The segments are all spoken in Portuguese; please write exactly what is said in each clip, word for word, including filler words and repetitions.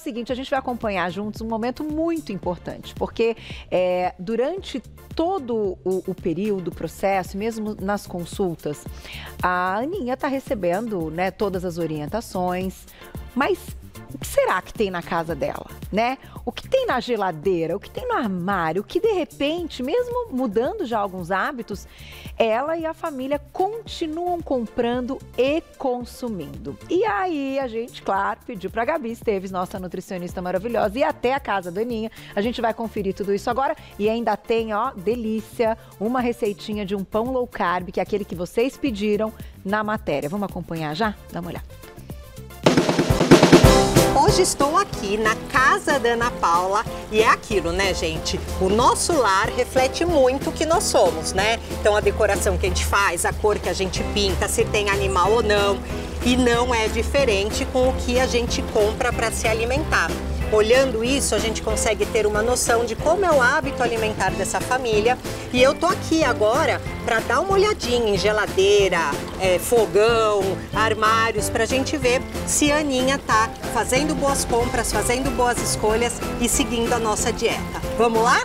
o seguinte, a gente vai acompanhar juntos um momento muito importante, porque é, durante todo o, o período, o processo, mesmo nas consultas, a Aninha está recebendo, né, todas as orientações, mas o que será que tem na casa dela, né? O que tem na geladeira, o que tem no armário, o que de repente, mesmo mudando já alguns hábitos, ela e a família continuam comprando e consumindo. E aí a gente, claro, pediu pra Gabi Esteves, nossa nutricionista maravilhosa, e até a casa da Aninha. A gente vai conferir tudo isso agora e ainda tem, ó, delícia, uma receitinha de um pão low carb, que é aquele que vocês pediram na matéria. Vamos acompanhar já? Dá uma olhada. Hoje estou aqui na casa da Ana Paula e é aquilo, né, gente? O nosso lar reflete muito o que nós somos, né? Então a decoração que a gente faz, a cor que a gente pinta, se tem animal ou não. E não é diferente com o que a gente compra para se alimentar. Olhando isso, a gente consegue ter uma noção de como é o hábito alimentar dessa família. E eu tô aqui agora para dar uma olhadinha em geladeira, é, fogão, armários, para a gente ver se a Aninha tá fazendo boas compras, fazendo boas escolhas e seguindo a nossa dieta. Vamos lá?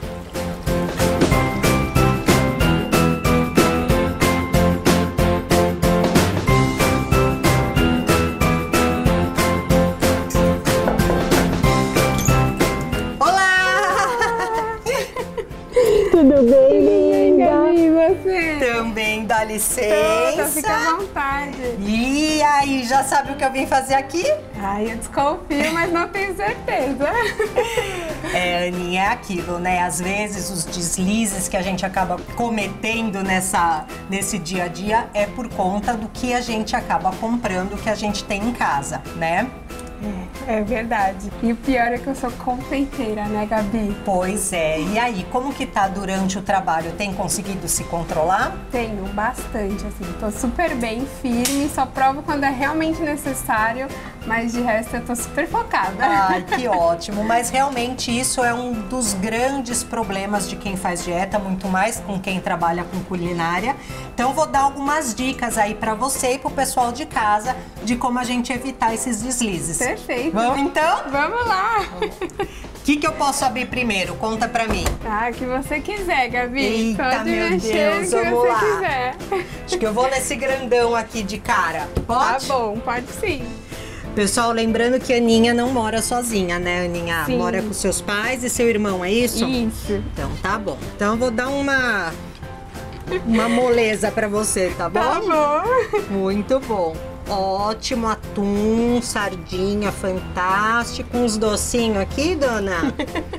Tudo bem, Gabi? E você? Também, dá licença. Toda, fica à vontade. E aí, já sabe o que eu vim fazer aqui? Ai, eu desconfio, mas não tenho certeza. É, Aninha, é aquilo, né? Às vezes os deslizes que a gente acaba cometendo nessa, nesse dia a dia é por conta do que a gente acaba comprando, que a gente tem em casa, né? É, é verdade. E o pior é que eu sou confeiteira, né, Gabi? Pois é. E aí, como que tá durante o trabalho? Tem conseguido se controlar? Tenho, bastante, assim. Tô super bem, firme, só provo quando é realmente necessário, mas de resto eu tô super focada. Ai, que ótimo. Mas realmente isso é um dos grandes problemas de quem faz dieta, muito mais com quem trabalha com culinária. Então vou dar algumas dicas aí pra você e pro pessoal de casa de como a gente evitar esses deslizes. Perfeito. Vamos então? Vamos lá. O que que eu posso abrir primeiro? Conta pra mim. Ah, o que você quiser, Gabi. Eita, pode meu mexer Deus, o que vamos você lá. quiser. Acho que eu vou nesse grandão aqui de cara. Pode? Tá bom, pode sim. Pessoal, lembrando que a Aninha não mora sozinha, né, Aninha? Sim. Mora com seus pais e seu irmão, é isso? Isso. Então tá bom. Então eu vou dar uma, uma moleza pra você, tá bom? Tá bom. Muito bom. Ótimo, atum, sardinha, fantástico. Uns docinhos aqui, dona?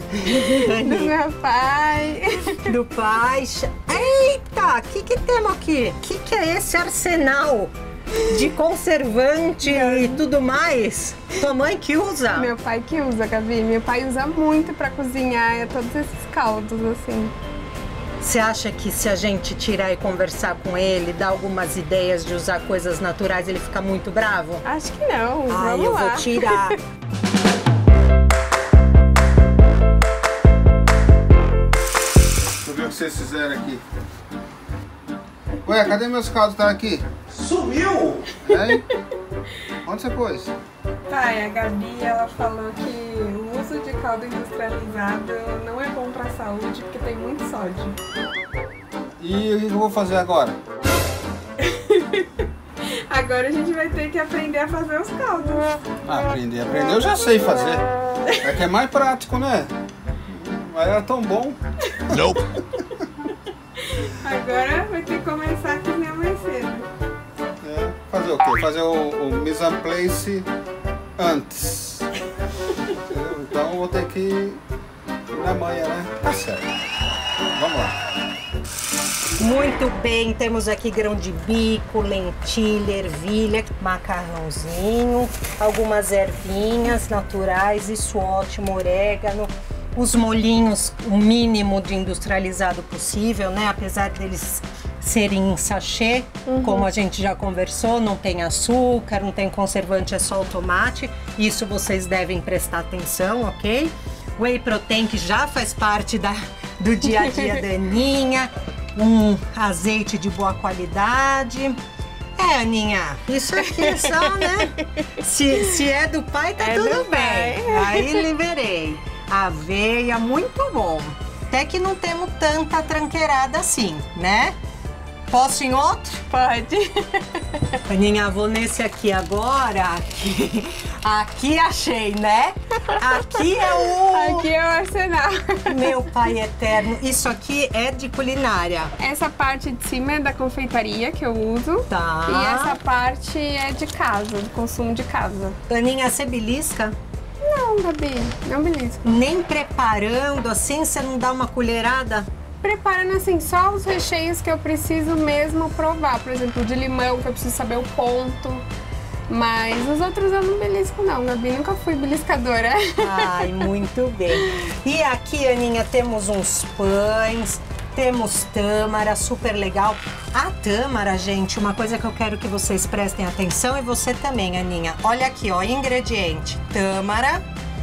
Do meu pai. Do pai. Eita, o que que temos aqui? O que que é esse arsenal de conservante e tudo mais? Tua mãe que usa? Meu pai que usa, Gabi. Meu pai usa muito pra cozinhar todos esses caldos, assim. Você acha que se a gente tirar e conversar com ele, dar algumas ideias de usar coisas naturais, ele fica muito bravo? Acho que não. Ai, Vamos eu lá. vou tirar. Deixa eu ver o que vocês fizeram aqui. Ué, cadê meus caldos? Tá aqui? Sumiu! Hein? Onde você pôs? Pai, a Gabi, ela falou que o uso de caldo industrializado não é bom pra saúde porque tem muito sódio. E o que eu vou fazer agora? Agora a gente vai ter que aprender a fazer os caldos. Ah, aprender, aprender eu já sei fazer. É que é mais prático, né? Mas era tão bom. Nope. Agora vai ter que começar a cozinhar mais cedo. É, fazer o quê? Fazer o, o mise en place antes. Entendeu? Então eu vou ter que ir na manhã, né? Tá certo. Vamos lá. Muito bem, temos aqui grão de bico, lentilha, ervilha, macarrãozinho, algumas ervinhas naturais, isso ótimo, orégano, os molhinhos, o mínimo de industrializado possível, né? Apesar deles serem em sachê, uhum. Como a gente já conversou, não tem açúcar, não tem conservante, é só o tomate. Isso vocês devem prestar atenção, ok? Whey protein, que já faz parte da, do dia a dia da Aninha. Um azeite de boa qualidade. É, Aninha, isso aqui é só, né? Se, se é do pai, tá É tudo do bem. pai. Aí liberei. Aveia, muito bom. Até que não temos tanta tranqueirada assim, né? Posso em outro? Pode. Aninha, vou nesse aqui agora. Aqui, aqui achei, né? Aqui é o... Aqui é o arsenal. Meu pai eterno. Isso aqui é de culinária. Essa parte de cima é da confeitaria que eu uso. Tá. E essa parte é de casa, de consumo de casa. Aninha, você belisca? Não, Gabi, não belisco. Nem preparando assim, você não dá uma colherada? Preparando assim, só os recheios que eu preciso mesmo provar. Por exemplo, de limão, que eu preciso saber o ponto. Mas os outros eu não belisco não, Gabi. Nunca fui beliscadora. Ai, muito bem. E aqui, Aninha, temos uns pães, temos tâmara, super legal. A tâmara, gente, uma coisa que eu quero que vocês prestem atenção e você também, Aninha. Olha aqui, ó, ingrediente. Tâmara,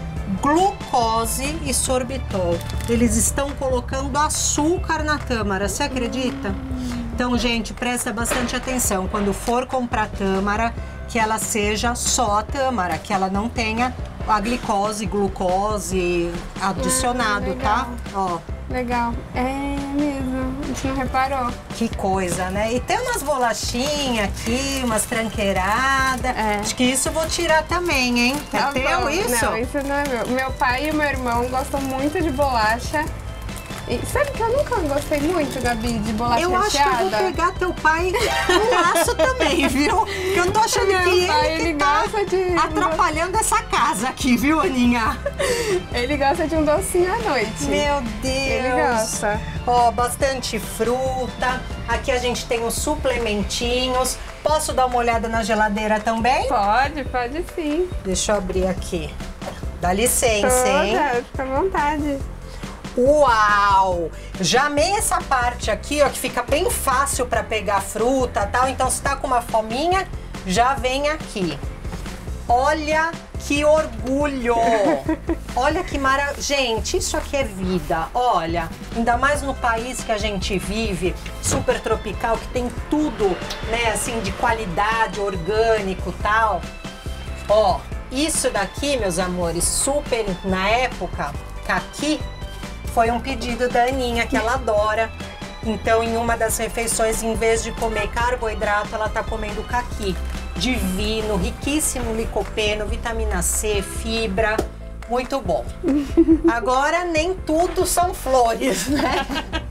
glucose e sorbitol. Eles estão colocando açúcar na tâmara, você acredita? Então, gente, presta bastante atenção. Quando for comprar tâmara, que ela seja só a tâmara, que ela não tenha a glicose, glucose adicionado, Ah, tá? Ó, Legal. É mesmo, a gente não reparou. que coisa, né? E tem umas bolachinhas aqui, umas tranqueiradas. É. Acho que isso eu vou tirar também, hein? Tá é teu bom. isso? Não, isso não é meu. Meu pai e o meu irmão gostam muito de bolacha. E sabe que eu nunca gostei muito, Gabi, de bolacha Eu acho que eu recheada? vou pegar teu pai no laço também, viu? Que eu tô achando Meu que pai, ele que ele tá gosta de- atrapalhando essa casa aqui, viu, Aninha? Ele gosta de um docinho à noite. Meu Deus! Ele gosta. Ó, bastante fruta. Aqui a gente tem os suplementinhos. Posso dar uma olhada na geladeira também? Pode, pode sim. Deixa eu abrir aqui. Dá licença, hein? Toda, fica à vontade. Uau! Já amei essa parte aqui, ó, que fica bem fácil para pegar fruta e tal. Então, se tá com uma fominha, já vem aqui. Olha que orgulho! Olha que maravilha! Gente, isso aqui é vida. Olha, ainda mais no país que a gente vive, super tropical, que tem tudo, né, assim, de qualidade, orgânico e tal. Ó, isso daqui, meus amores, super na época, caqui, foi um pedido da Aninha, que ela adora. Então, em uma das refeições, em vez de comer carboidrato, ela tá comendo caqui. Divino, riquíssimo em licopeno, vitamina C, fibra, muito bom. Agora, nem tudo são flores, né?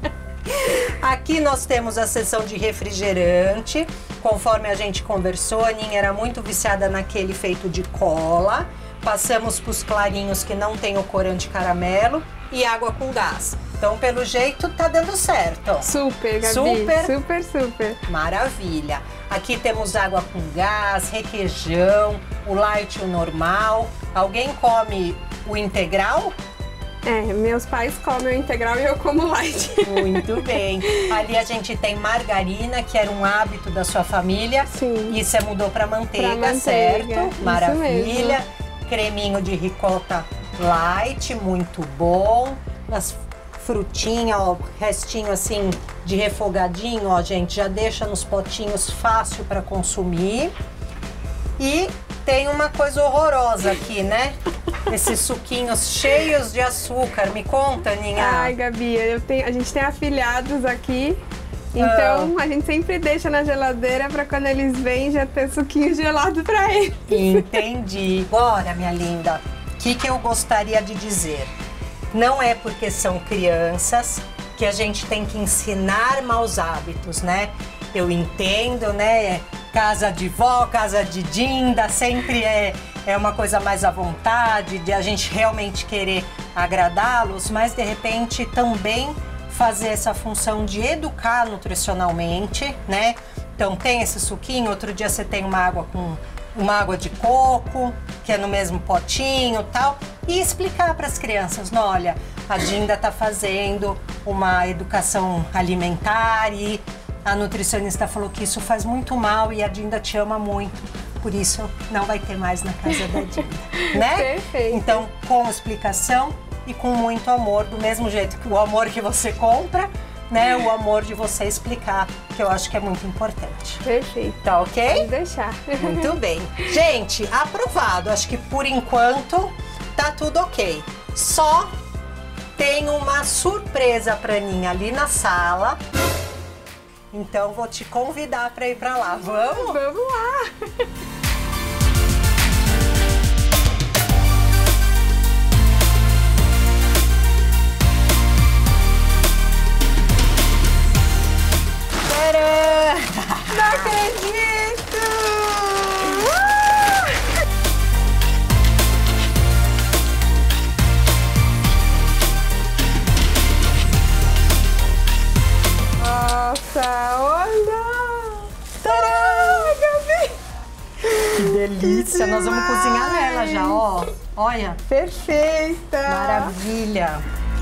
Aqui nós temos a seção de refrigerante. Conforme a gente conversou, a Aninha era muito viciada naquele feito de cola. Passamos para os clarinhos que não tem o corante caramelo e água com gás. Então, pelo jeito, tá dando certo. Super, Gabi. Super. Super, super. Maravilha. Aqui temos água com gás, requeijão, o light e o normal. Alguém come o integral? É, meus pais comem o integral e eu como light. Muito bem. Ali a gente tem margarina, que era um hábito da sua família. Sim. E você mudou para manteiga, Pra manteiga, certo? isso Maravilha. mesmo. Creminho de ricota light, muito bom. As frutinhas, ó, restinho assim de refogadinho, ó, gente, já deixa nos potinhos fácil para consumir. E tem uma coisa horrorosa aqui, né? Esses suquinhos cheios de açúcar. Me conta, Aninha. Ai, Gabi, eu tenho, a gente tem afilhados aqui. Então, Ah. a gente sempre deixa na geladeira para quando eles vêm já ter suquinho gelado para eles. Entendi. Bora, minha linda. O que, que eu gostaria de dizer? Não é porque são crianças que a gente tem que ensinar maus hábitos, né? Eu entendo, né? Casa de vó, casa de dinda, sempre é, é uma coisa mais à vontade, de a gente realmente querer agradá-los, mas de repente também fazer essa função de educar nutricionalmente, né? Então tem esse suquinho, outro dia você tem uma água com uma água de coco, que é no mesmo potinho e tal, e explicar para as crianças, não, olha, a Dinda tá fazendo uma educação alimentar e a nutricionista falou que isso faz muito mal e a Dinda te ama muito, por isso não vai ter mais na casa da Dinda, né? Perfeito. Então, com explicação e com muito amor, do mesmo jeito que o amor que você compra, né? O amor de você explicar que eu acho que é muito importante. Perfeito. Tá ok? Pode deixar. Muito bem. Gente, aprovado. Acho que por enquanto tá tudo ok. Só tem uma surpresa pra Aninha ali na sala. Então vou te convidar pra ir pra lá. Vamos? Vamos lá. Não acredito! Nossa, olha! Tadã, Gabi! Que delícia! Nós vamos cozinhar nela já, ó. Olha, Perfeita! maravilha!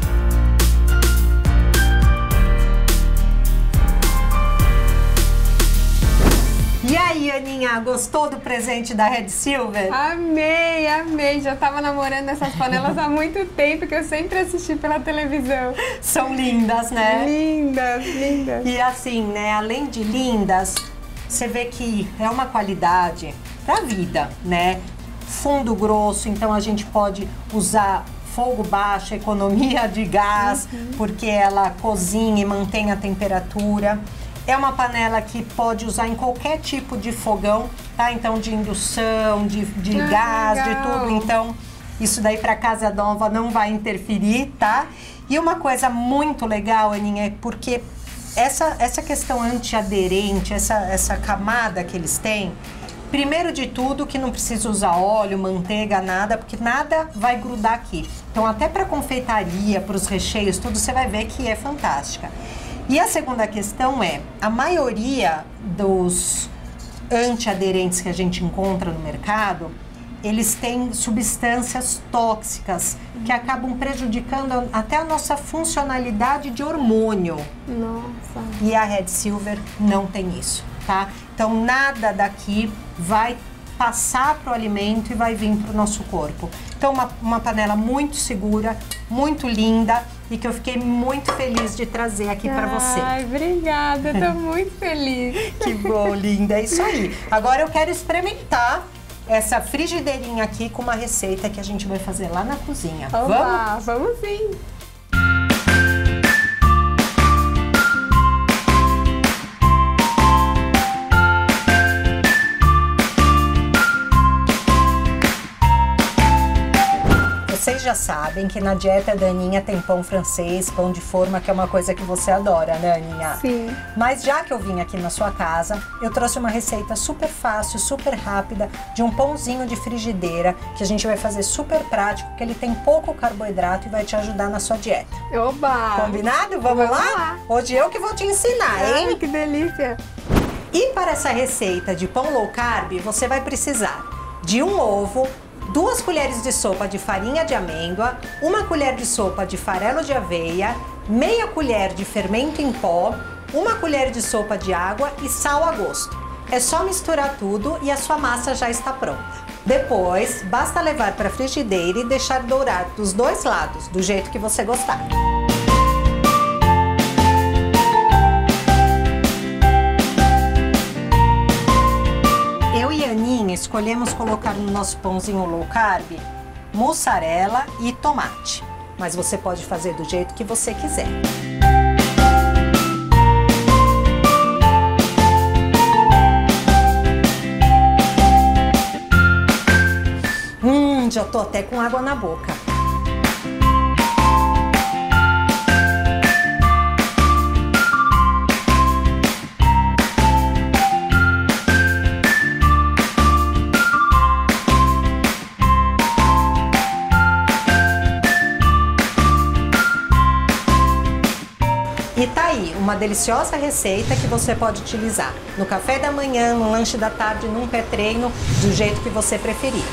E aí, Aninha, gostou do presente da Red Silver? Amei, amei. Já tava namorando essas panelas há muito tempo, que eu sempre assisti pela televisão. São lindas, né? Lindas, lindas. E assim, né, além de lindas, você vê que é uma qualidade pra vida, né? Fundo grosso, então a gente pode usar fogo baixo, economia de gás, uhum. porque ela cozinha e mantém a temperatura. É uma panela que pode usar em qualquer tipo de fogão, tá? Então, de indução, de, de ah, gás, legal. de tudo. Então, isso daí para casa nova não vai interferir, tá? E uma coisa muito legal, Aninha, é porque essa, essa questão antiaderente, essa, essa camada que eles têm, primeiro de tudo que não precisa usar óleo, manteiga, nada, porque nada vai grudar aqui. Então, até para confeitaria, para os recheios, tudo, você vai ver que é fantástica. E a segunda questão é, a maioria dos antiaderentes que a gente encontra no mercado, eles têm substâncias tóxicas que acabam prejudicando até a nossa funcionalidade de hormônio. Nossa. E a Red Silver não tem isso, tá? Então nada daqui vai passar para o alimento e vai vir para o nosso corpo. Então uma, uma panela muito segura, muito linda e que eu fiquei muito feliz de trazer aqui para você. Ai, obrigada, eu tô muito feliz. Que bom, linda, é isso aí. Agora eu quero experimentar essa frigideirinha aqui com uma receita que a gente vai fazer lá na cozinha. Oba, vamos? Vamos sim. Vocês já sabem que na dieta da Aninha tem pão francês, pão de forma, que é uma coisa que você adora, né, Aninha? Sim. Mas já que eu vim aqui na sua casa, eu trouxe uma receita super fácil, super rápida, de um pãozinho de frigideira, que a gente vai fazer super prático, que ele tem pouco carboidrato e vai te ajudar na sua dieta. Oba! Combinado? Vamos, Vamos lá? lá. Hoje eu que vou te ensinar, hein? Ai, que delícia! E para essa receita de pão low carb, você vai precisar de um ovo, duas colheres de sopa de farinha de amêndoa, uma colher de sopa de farelo de aveia, meia colher de fermento em pó, uma colher de sopa de água e sal a gosto. É só misturar tudo e a sua massa já está pronta. Depois, basta levar para a frigideira e deixar dourar dos dois lados, do jeito que você gostar. Eu e a Aninha escolhemos colocar no nosso pãozinho low carb mussarela e tomate, mas você pode fazer do jeito que você quiser. Hum, já tô até com água na boca. E tá aí, uma deliciosa receita que você pode utilizar no café da manhã, no lanche da tarde, num pré-treino, do jeito que você preferir.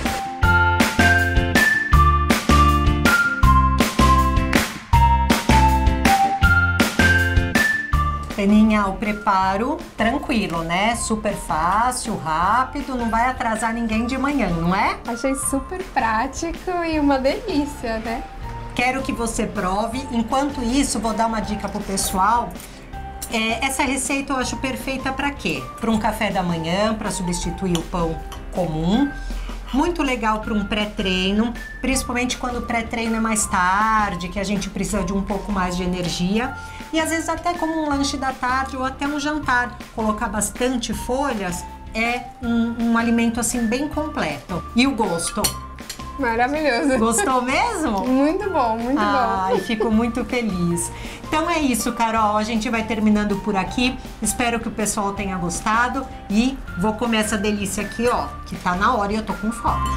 Aninha, o preparo tranquilo, né? Super fácil, rápido, não vai atrasar ninguém de manhã, não é? Achei super prático e uma delícia, né? Quero que você prove. Enquanto isso, vou dar uma dica pro pessoal. É, essa receita eu acho perfeita para quê? Para um café da manhã, para substituir o pão comum. Muito legal para um pré-treino, principalmente quando o pré-treino é mais tarde, que a gente precisa de um pouco mais de energia. E às vezes até como um lanche da tarde ou até um jantar. Colocar bastante folhas é um, um alimento assim bem completo. E o gosto? Maravilhoso. Gostou mesmo? Muito bom, muito Ai, bom. fico muito feliz. Então é isso, Carol. A gente vai terminando por aqui. Espero que o pessoal tenha gostado. E vou comer essa delícia aqui, ó, que tá na hora e eu tô com fome.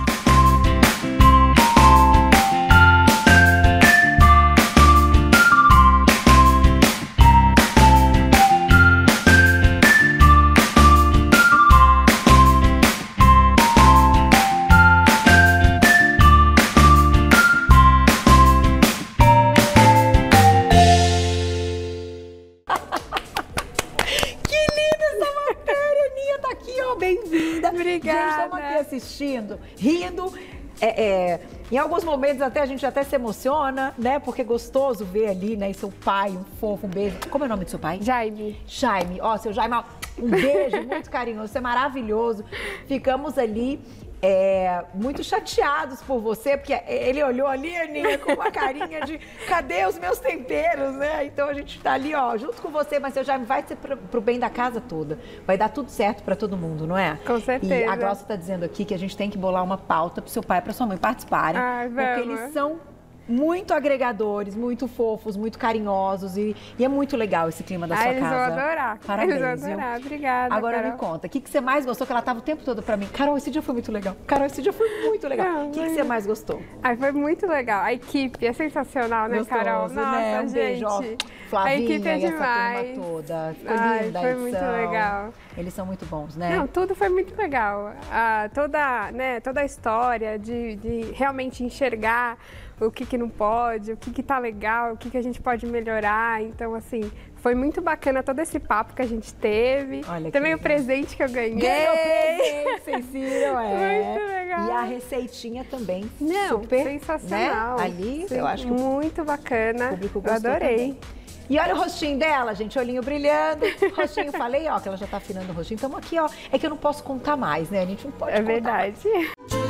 Obrigada. Gente, estamos aqui assistindo, rindo. É, é, em alguns momentos até a gente até se emociona, né? Porque é gostoso ver ali, né? E seu pai, um fofo, um beijo. Como é o nome do seu pai? Jaime. Jaime. Ó, seu Jaime, um beijo muito carinhoso. Você é maravilhoso. Ficamos ali é, muito chateados por você, porque ele olhou ali, Aninha, com uma carinha de cadê os meus temperos, né? Então a gente tá ali, ó, junto com você, mas seu Jaime vai ser pro, pro bem da casa toda. Vai dar tudo certo pra todo mundo, não é? Com certeza. E a Glaucia tá dizendo aqui que a gente tem que bolar uma pauta pro seu pai e pra sua mãe participarem. Ai, porque vamos. eles são muito agregadores, muito fofos, muito carinhosos e, e é muito legal esse clima da ah, sua eles casa. vão adorar. Parabéns, Eles vão adorar. viu? Obrigada, Agora Carol. me conta, o que, que você mais gostou? Que ela tava o tempo todo pra mim. Carol, esse dia foi muito legal. Carol, esse dia foi muito legal. Não, O que, que mas- você mais gostou? Ai, foi muito legal. A equipe é sensacional, né, Gostoso, Carol? Nossa, né? Um gente. beijo, ó, a Flavinha equipe é e essa demais. turma toda. Ficou Ai, linda a foi edição. muito legal. Eles são muito bons, né? Não, tudo foi muito legal. Ah, toda, né, toda a história de, de realmente enxergar o que, que não pode, o que, que tá legal, o que, que a gente pode melhorar. Então, assim, foi muito bacana todo esse papo que a gente teve. Olha que Também o legal. presente que eu ganhei. Ganhou presente, vocês viram, é. Muito legal. E a receitinha também, Não, super, sensacional. né? Ali, Sim, eu acho que o muito bacana. público Eu gostou adorei. também. E olha o rostinho dela, gente, olhinho brilhando. Rostinho, falei, ó, que ela já tá afinando o rostinho. Então aqui, ó, é que eu não posso contar mais, né? A gente não pode É contar mais. verdade.